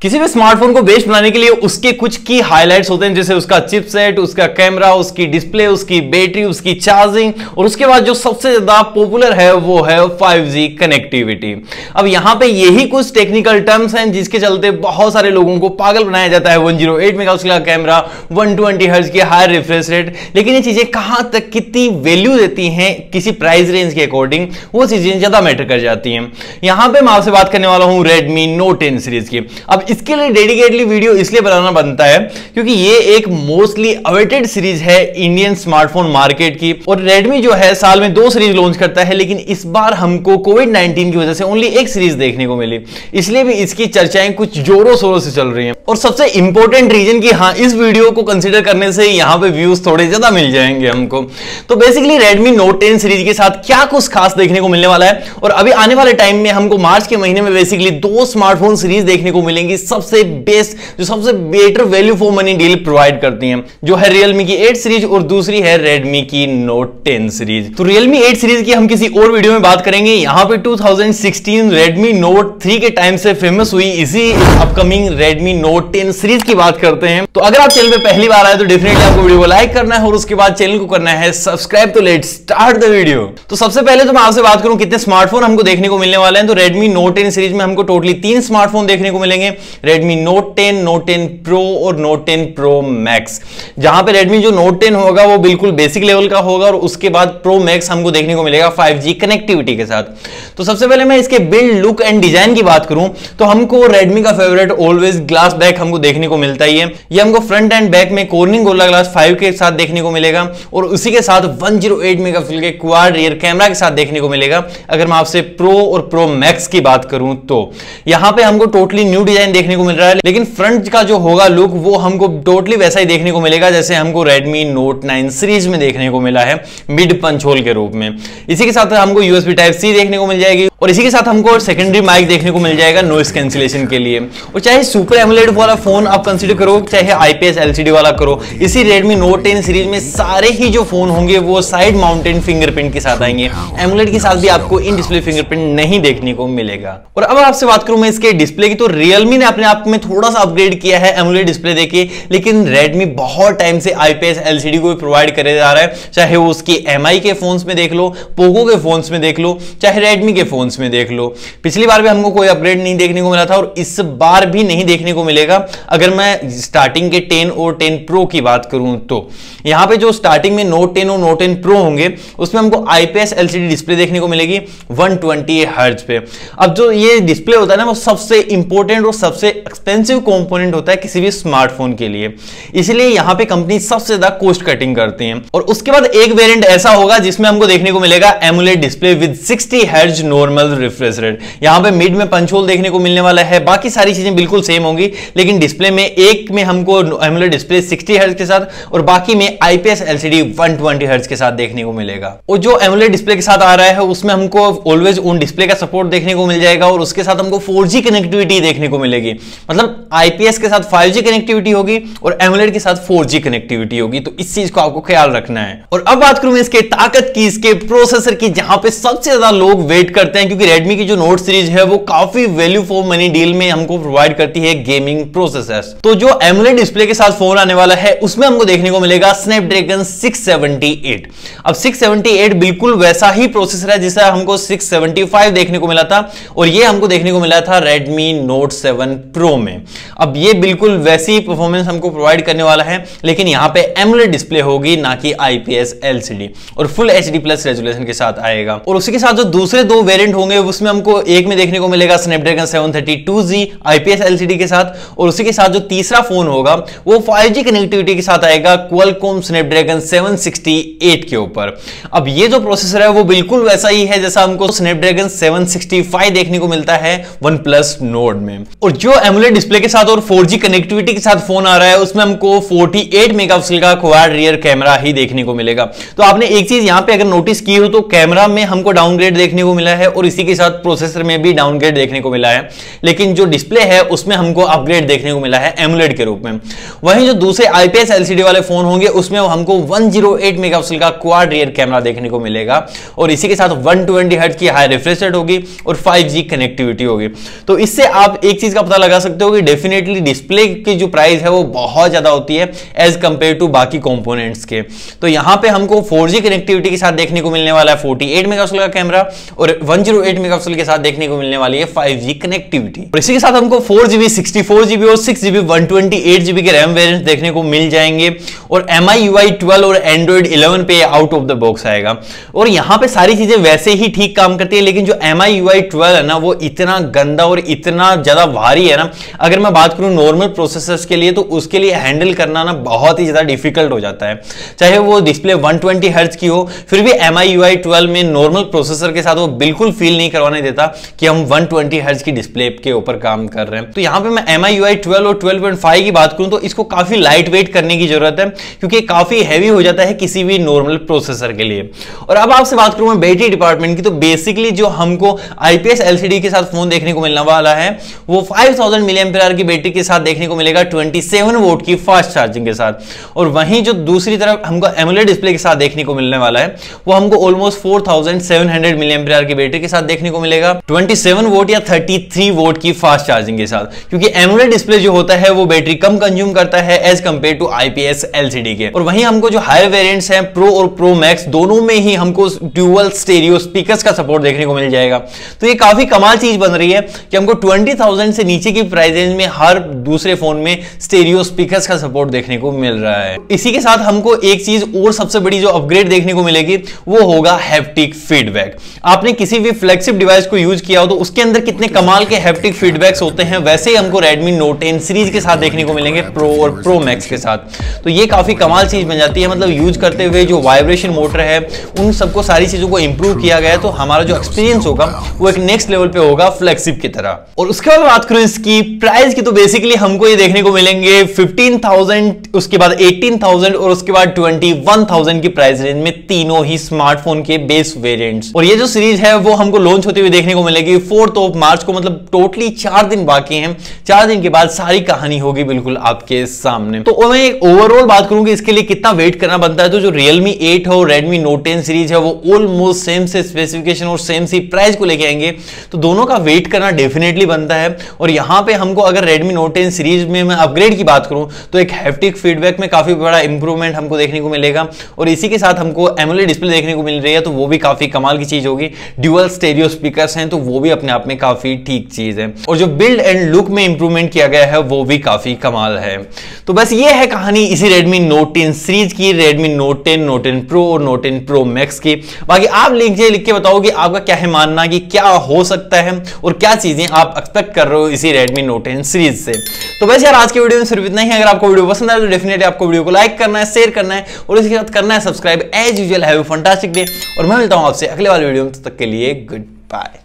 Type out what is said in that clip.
किसी भी स्मार्टफोन को बेस्ट बनाने के लिए उसके कुछ की हाइलाइट्स होते हैं, जैसे उसका चिपसेट, उसका कैमरा, उसकी डिस्प्ले, उसकी बैटरी, उसकी चार्जिंग, और उसके बाद जो सबसे ज्यादा पॉपुलर है वो है 5G कनेक्टिविटी। अब यहां पे यही कुछ टेक्निकल टर्म्स हैं जिसके चलते बहुत सारे लोगों को पागल बनाया जाता है। 108 मेगापिक्सल का कैमरा, 120 हर्ट्ज की हाई रिफ्रेश रेट, लेकिन ये चीजें कहां तक कितनी वैल्यू देती हैं किसी प्राइस रेंज के अकॉर्डिंग, वो चीजें ज्यादा मैटर कर जाती हैं। यहां पे मैं आपसे बात करने वाला हूं Redmi Note 10 सीरीज की। अब इसके लिए डेडिकेटली वीडियो इसलिए बनाना बनता है क्योंकि ये एक मोस्टली अवेटेड सीरीज है इंडियन स्मार्टफोन मार्केट की, और Redmi जो है साल में 2 सीरीज लॉन्च करता है, लेकिन इस बार हमको कोविड-19 की वजह से ओनली एक सीरीज देखने को मिली, इसलिए भी इसकी चर्चाएं कुछ जोरों शोरों से चल रही हैं। और सबसे इंपॉर्टेंट रीजन कि हाँ, इस वीडियो को कंसीडर करने से यहां पे व्यूज थोड़े ज्यादा मिल जाएंगे हमको। तो बेसिकली Redmi Note 10 सीरीज के साथ क्या कुछ खास देखने को मिलने वाला है, और अभी आने वाले टाइम में हमको मार्च के महीने में बेसिकली 2 स्मार्टफोन सीरीज देखने को मिलेंगी सबसे बेस्ट, जो सबसे better value for money deal provide करती हैं, जो है Realme की 8 सीरीज और दूसरी है Redmi की Note 10 सीरीज। तो Realme 8 सीरीज की हम किसी और वीडियो में बात करेंगे। यहां पे 2016 Redmi Note 3 के टाइम से फेमस हुई इसी अपकमिंग Redmi Note 10 सीरीज की बात करते हैं। तो अगर आप चैनल पे पहली बार आए तो डेफिनेटली आपको वीडियो को लाइक करना है और उसके बाद चैनल को करना है सब्सक्राइब। तो लेट्स स्टार्ट द वीडियो। तो सबसे पहले तो मैं आपसे बात करूं कितने स्मार्टफोन हमको देखने को मिलने वाले हैं, तो Redmi Note 10 सीरीज में हमको टोटली 3 स्मार्टफोन देखने को मिलेंगे, Redmi Note 10, Note 10 Pro और Note 10 Pro Max। जहां पे Redmi जो Note 10 होगा वो बिल्कुल बेसिक लेवल का होगा, और उसके बाद Pro Max हमको देखने को मिलेगा 5G कनेक्टिविटी के साथ। तो सबसे पहले मैं इसके बिल्ड, लुक एंड डिजाइन की बात करूं तो हमको Redmi का फेवरेट ऑलवेज ग्लास बैक हमको देखने को मिलता ही है। ये हमको फ्रंट एंड बैक में Corning Gorilla Glass 5 के साथ देखने को मिलेगा, और उसी के साथ 108 मेगापिक्सल के क्वाड रियर कैमरा के साथ देखने को मिलेगा। अगर मैं आपसे Pro और Pro Max की बात करूं तो यहां पे हमको टोटली न्यू डिजाइन देखने को मिल रहा है, लेकिन फ्रंट का जो होगा लुक वो हमको टोटली वैसा ही देखने को मिलेगा जैसे हमको Redmi Note 9 सीरीज में देखने को मिला है, मिड पंच होल के रूप में। इसी के साथ हमको USB Type-C देखने को मिल जाएगी, और इसी के साथ हमको सेकेंडरी माइक देखने को मिल जाएगा नॉइस कैंसिलेशन के लिए। और चाहे सुपर एमोलेड वाला फोन आप कंसीडर करो, चाहे IPS LCD वाला करो, इसी Redmi Note 10 सीरीज में सारे ही जो फोन होंगे वो साइड माउंटेड फिंगरप्रिंट के साथ आएंगे। एमोलेड के साथ भी आपको इन डिस्प्ले फिंगरप्रिंट नहीं देखने को मिलेगा। और अब आपसे बात करूं मैं इसके डिस्प्ले की, तो Realme ने अपने आप में थोड़ा सा अपग्रेड किया है एमोलेड डिस्प्ले देके, लेकिन Redmi बहुत टाइम से IPS LCD को प्रोवाइड करे जा रहा है, चाहे वो उसकी MI के फोन्स में देख लो, पोको के फोन्स में देख लो, चाहे Redmi के फोन्स में देख लो। पिछली बार भी हमको कोई अपग्रेड नहीं देखने को मिला था, और इस बार भी नहीं देखने को मिलेगा। अगर मैं स्टार्टिंग के 10 और 10 Pro की बात करूं तो यहां पे जो स्टार्टिंग में Note 10 और Note 10 Pro होंगे उसमें हमको IPS LCD डिस्प्ले देखने को मिलेगी 120 हर्ट्ज पे। अब जो ये डिस्प्ले होता है ना, वो सबसे इंपॉर्टेंट और सबसे एक्सपेंसिव कंपोनेंट होता है किसी भी स्मार्टफोन के लिए, इसलिए यहां पे कंपनी सबसे ज्यादा कॉस्ट कटिंग करती है। और उसके बाद एक वेरिएंट ऐसा होगा जिसमें हमको देखने को मिलेगा AMOLED display with 60 hertz normal refresh rate. यहां पे मिड में पंच होल देखने को मिलने वाला है, बाकी सारी चीजें बिल्कुल सेम होंगी, लेकिन डिस्प्ले में एक में हमको एमोलेड डिस्प्ले 60 हर्ट्ज के साथ और बाकी में IPS LCD 120 हर्ट्ज के साथ देखने को मिलेगा। और जो एमोलेड डिस्प्ले के साथ आ रहा है उसमें हमको ऑलवेज ऑन डिस्प्ले का सपोर्ट देखने को मिल जाएगा, और उसके साथ हमको 4G कनेक्टिविटी देखने को मिलेगी। मतलब IPS के साथ 5G कनेक्टिविटी होगी और एमोलेड के साथ 4G कनेक्टिविटी होगी, तो इस चीज को आपको ख्याल रखना है। और अब बात करूं इसके ताकत की, इसके प्रोसेसर की, जहां पे सबसे ज्यादा लोग वेट करते हैं, क्योंकि Redmi की जो Note सीरीज है वो काफी वैल्यू फॉर मनी डील में हमको प्रोवाइड करती है गेमिंग प्रोसेसर्स। तो जो एमोलेड डिस्प्ले के साथ फोन आने वाला है उसमें हमको देखने को मिलेगा Snapdragon 678। अब 678 बिल्कुल वैसा ही प्रोसेसर है जिसे हमको 675 देखने को मिला था, और ये हमको देखने को मिला था Redmi Note 7 Pro में। अब ये बिल्कुल वैसी परफॉर्मेंस हमको प्रोवाइड करने वाला है, लेकिन यहां पे एमोलेड डिस्प्ले होगी ना कि IPS LCD, और फुल HD+ रेजोल्यूशन के साथ आएगा। और उसी के साथ जो दूसरे 2 वेरिएंट होंगे उसमें हमको एक में देखने को मिलेगा Snapdragon 732G IPS LCD के साथ, और उसी के साथ जो तीसरा फोन होगा वो 5G कनेक्टिविटी के साथ आएगा Qualcomm Snapdragon 768 के ऊपर। अब ये जो प्रोसेसर है वो बिल्कुल वैसा ही है जैसा हमको Snapdragon 765 देखने को मिलता है OnePlus Nord में। और जो एमोलेड डिस्प्ले के साथ और 4G कनेक्टिविटी के साथ फोन आ रहा है उसमें हमको 48 मेगापिक्सल का क्वाड रियर कैमरा ही देखने को मिलेगा। तो आपने एक चीज यहां पे अगर नोटिस की हो तो कैमरा में हमको डाउनग्रेड देखने को मिला है, और इसी के साथ प्रोसेसर में भी डाउनग्रेड देखने को मिला है, लेकिन जो डिस्प्ले है उसमें हमको अपग्रेड देखने को मिला है एमोलेड के रूप में। वहीं जो दूसरे IPS LCD वाले फोन होंगे उसमें हमको 108 मेगापिक्सल का क्वाड रियर कैमरा देखने को मिलेगा, और इसी के साथ 120 हर्ट्ज की हाई रिफ्रेश रेट होगी और 5G कनेक्टिविटी होगी। तो इससे आप एक चीज का पता लगा सकते हो कि डेफिनेटली डिस्प्ले की जो प्राइस है वो बहुत ज्यादा होती है एज कंपेयर टू बाकी कंपोनेंट्स के। तो यहां पे हमको 4G कनेक्टिविटी के साथ देखने को मिलने वाला है 48 मेगापिक्सल का कैमरा और 108 मेगापिक्सल के साथ देखने को मिलने वाली है 5G कनेक्टिविटी। और इसी के साथ हमको 4GB 64GB और 6GB 128GB के रैम वेरिएंट्स देखने को मिल जाएंगे और MIUI 12 और Android 11 पे आउट ऑफ द बॉक्स आएगा। और यहां पे सारी चीजें वैसे ही ठीक काम करती है, लेकिन जो MIUI 12 है ना वो इतना गंदा और इतना ज्यादा भारी है ना, अगर मैं बात करूं नॉर्मल प्रोसेसर्स के लिए तो उसके लिए हैंडल करना ना बहुत ही ज्यादा डिफिकल्ट हो जाता है। चाहे वो डिस्प्ले 120 हर्ट्ज की हो, फिर भी MIUI 12 में नॉर्मल प्रोसेसर के साथ वो बिल्कुल फील नहीं करवाने देता कि हम 120 हर्ट्ज की डिस्प्ले के ऊपर काम कर रहे हैं। तो यहां पे मैं MIUI 12 और 12.5 की बात करूं तो इसको काफी लाइट वेट करने की जरूरत है, क्योंकि काफी हैवी हो जाता है किसी भी नॉर्मल प्रोसेसर के लिए। और अब आपसे बात करूं मैं बैटरी डिपार्टमेंट की, तो बेसिकली जो हमको IPS LCD के साथ फोन देखने को मिलने वाला है वो 5000 mAh की बैटरी के साथ देखने को मिलेगा 27 वोल्ट की फास्ट चार्जिंग के साथ। और वहीं जो दूसरी तरफ हमको AMOLED डिस्प्ले के साथ देखने को मिलने वाला है वो हमको ऑलमोस्ट 4700 mAh की बैटरी के साथ देखने को मिलेगा 27 वोल्ट या 33 वोल्ट की फास्ट चार्जिंग के साथ, क्योंकि AMOLED डिस्प्ले जो होता है वो बैटरी कम कंज्यूम करता है as compare to IPS LCD के। और वहीं हमको जो हायर वेरिएंट्स हैं प्रो और प्रो मैक्स दोनों में ही हमको ड्यूअल स्टेरियो स्पीकर्स का सपोर्ट देखने को मिल जाएगा। तो ये काफी कमाल चीज बन रही है कि हमको 20,000 से नीचे की प्राइस रेंज में हर दूसरे फोन में स्टेरियो स्पीकर्स का सपोर्ट देखने को मिल रहा है। इसी के साथ हमको एक चीज और सबसे बड़ी जो अपग्रेड देखने को मिलेगी वो होगा हैप्टिक फीडबैक। आपने किसी भी फ्लैगशिप डिवाइस को यूज किया हो तो उसके अंदर कितने कमाल के हैप्टिक फीडबैक्स होते हैं, वैसे ही हमको Redmi Note 10 सीरीज के साथ देखने को मिलेंगे प्रो और प्रो मैक्स के साथ। तो ये काफी कमाल चीज बन जाती है, मतलब यूज करते हुए जो वाइब्रेशन मोटर है उन सबको सारी चीजों को इंप्रूव किया गया है, तो हमारा जो एक्सपीरियंस होगा वो एक नेक्स्ट लेवल पे होगा फ्लैगशिप की तरह। और उसके बाद बात करूं इसकी प्राइस की, तो बेसिकली हमको ये देखने को मिलेंगे 15,000, उसके बाद 18,000 और उसके बाद 21,000 की प्राइस रेंज में तीनों ही स्मार्टफोन के बेस वेरिएंट्स। और ये जो सीरीज है वो हमको लॉन्च होते हुए देखने को मिलेगी 4 मार्च को, मतलब टोटली 4 दिन बाकी हैं। 4 दिन के बाद सारी कहानी होगी बिल्कुल आपके सामने। तो मैं एक ओवरऑल बात करूं कि इसके लिए कितना वेट करना बनता है, तो जो Realme 8 है और Redmi Note 10 सीरीज है वो ऑलमोस्ट सेम से स्पेसिफिकेशन और सेम सी प्राइस को लेके आएंगे, तो दोनों का वेट करना डेफिनेटली बनता है। और यहां पे हमको अगर Redmi Note 10 सीरीज में मैं अपग्रेड की बात करूं तो एक हैप्टिक फीडबैक में काफी बड़ा इंप्रूवमेंट हमको देखने को मिलेगा, और इसी के साथ हमको AMOLED डिस्प्ले देखने को मिल रही है, तो वो भी काफी कमाल की चीज होगी। ड्यूअल स्टेरियो स्पीकर्स हैं तो वो भी अपने आप में काफी ठीक चीज है, और जो बिल्ड एंड लुक में इंप्रूवमेंट किया गया है वो भी काफी कमाल है। तो बस ये है कहानी इसी Redmi Note 10 सीरीज की, Redmi Note 10, Note 10 Pro और Note 10 Pro Max की। बाकी आप लिख के बताओ कि आपका क्या है मानना कि क्या हो सकता है और क्या चीजें आप एक्सपेक्ट कर रहे हो इसी Redmi Note 10 सीरीज से। तो बस यार आज के वीडियो में सिर्फ इतना ही। अगर आपको वीडियो पसंद आए तो डेफिनेटली आपको वीडियो को लाइक करना है, शेयर करना है और इसके साथ करना है subscribe. As usual have a fantastic day, और मैं मिलता हूं आपसे अगले वाले वीडियो में, तब तक के लिए गुड बाय।